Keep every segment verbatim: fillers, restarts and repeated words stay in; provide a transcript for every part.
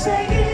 Take it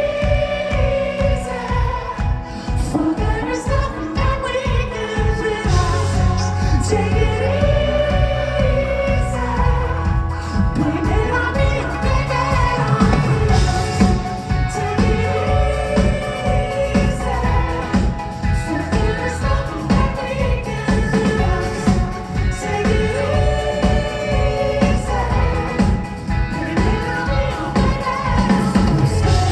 easy, for there is nothing that we can realize. Take it easy, blame it on me, blame it on you. Take it easy, for there is nothing that we can realize. Take it easy, blame it on me, blame it on you.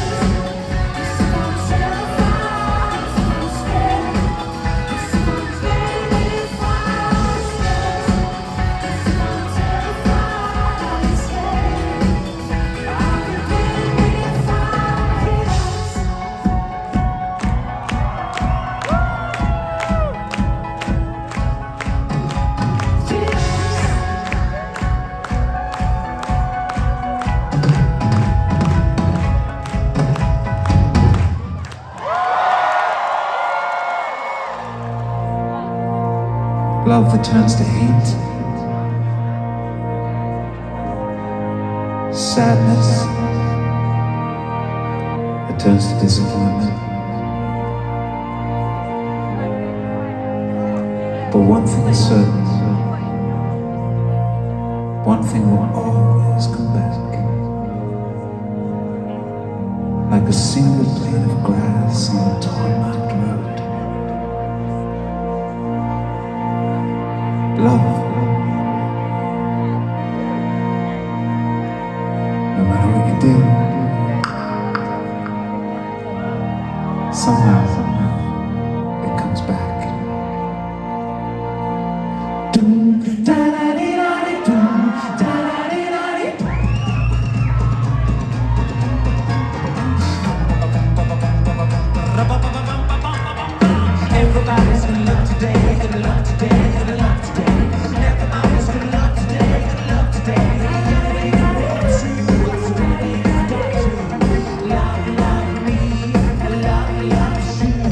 Love that turns to hate, sadness that turns to disappointment. But one thing is certain, one thing will always come back, like a single blade of grass on a tarmac road. Love. No matter what you do, somehow it comes back. Doom, da da dee da dee doom, da da dee da dee. Everybody's gonna love today, gonna love today, gonna love today. Everybody's gonna love today, gonna love today. Love, love me, love, love you.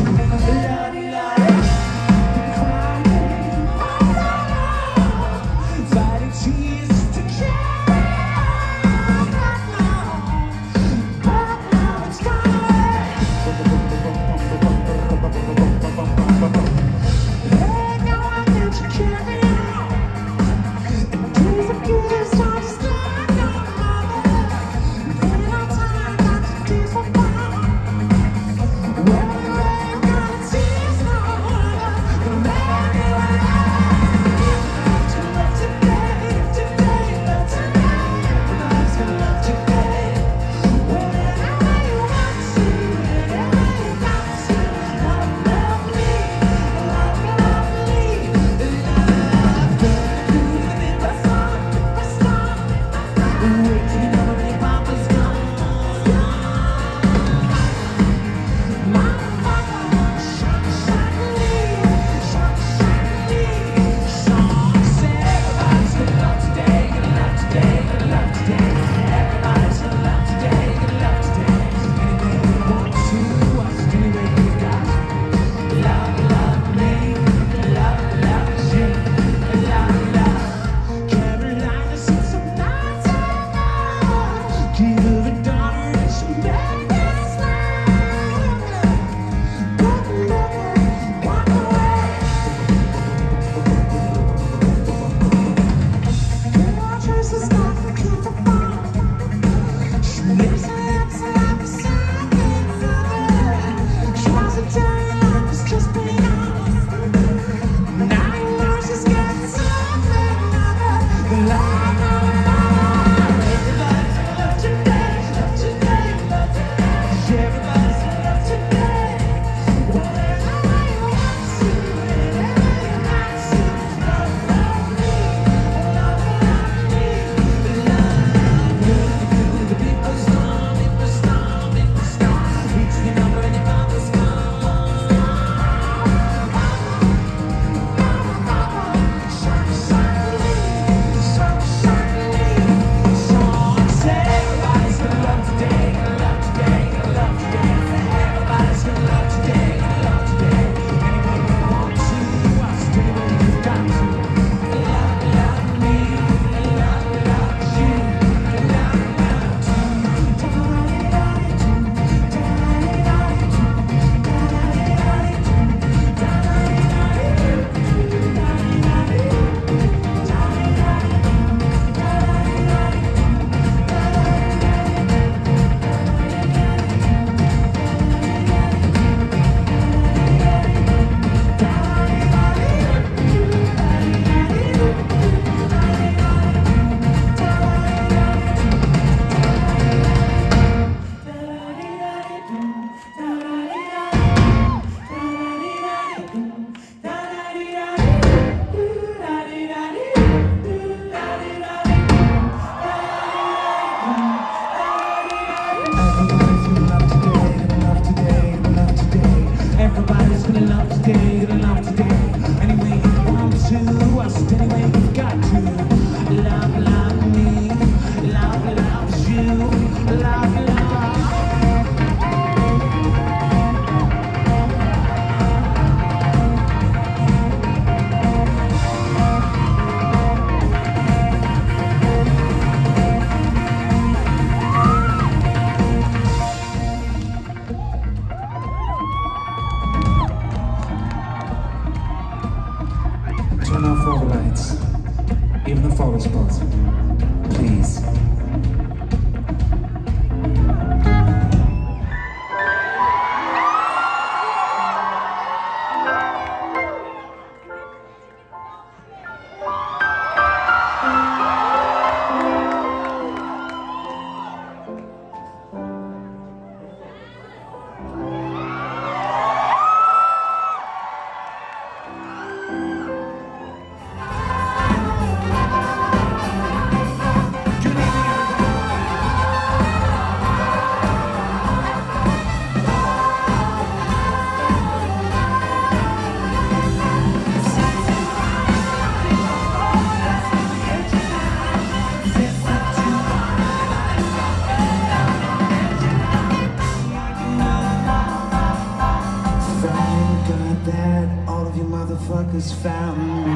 motherfuckers found me.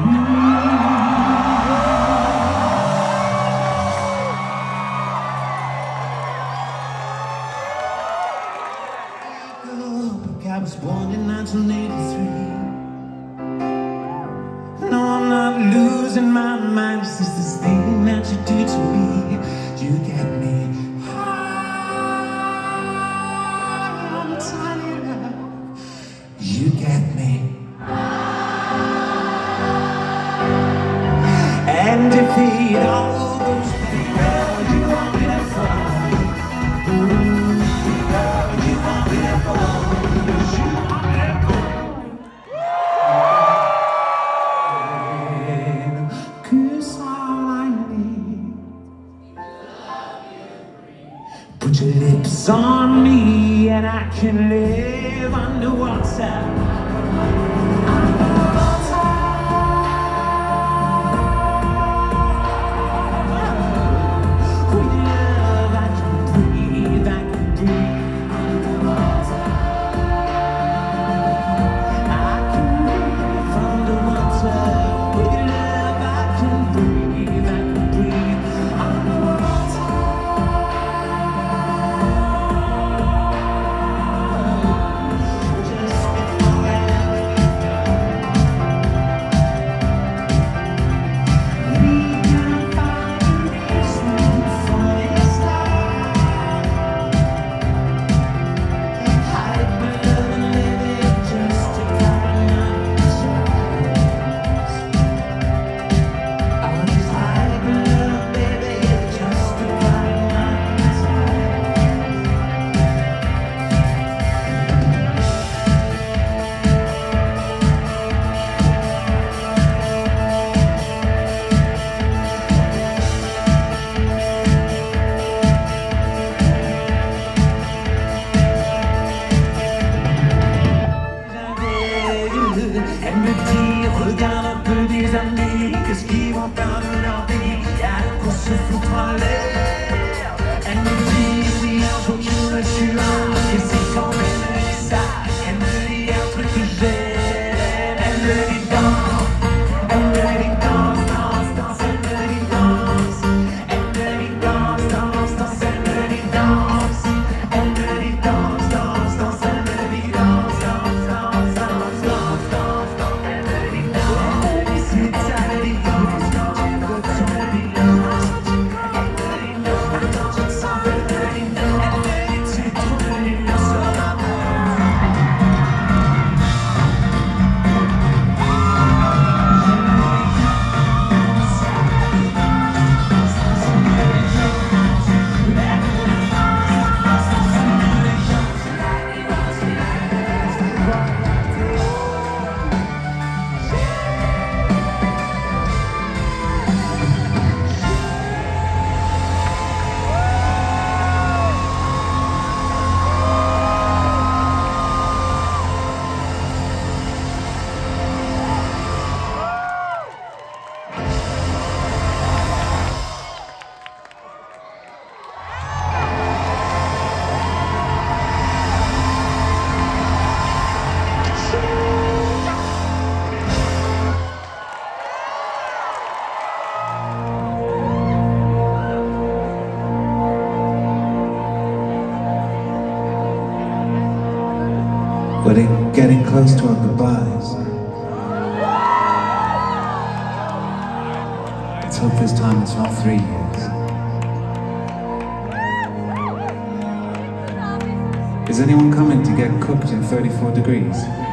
I was born in nineteen eighty-three. No, I'm not losing my mind. It's just this thing that you do to me. You get me high on a tiny love. You get me. And if it all goes well, you want me to fall. Girl, you want me to fall. Put your lips on me and I can live underwater. With love I can breathe, I can breathe underwater. I can live underwater. With love I can breathe, I can breathe underwater. Regarde un peu des amis, qu'est-ce qu'ils vont faire de leur vie? Y'a de quoi se foutre en l'air. Elle me dit, oui, un jour tu me tueras. Et c'est quand elle me dit ça, elle me dit un truc que j'aime. Elle me dit danse, elle me dit danse, danse, danse, elle me dit danse. Elle me dit danse, danse, danse, elle me dit danse. Elle me dit danse, danse, danse, elle me dit danse, danse, danse, danse, danse, danse, danse. We're getting close to our goodbyes. Let's hope this time it's not three years. Is anyone coming to get cooked in thirty-four degrees?